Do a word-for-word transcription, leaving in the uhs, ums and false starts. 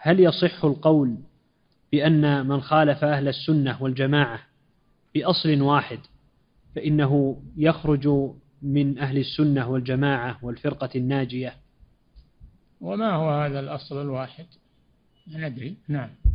هل يصح القول بأن من خالف أهل السنة والجماعة بأصل واحد فإنه يخرج من أهل السنة والجماعة والفرقة الناجية؟ وما هو هذا الأصل الواحد؟ ندري. نعم.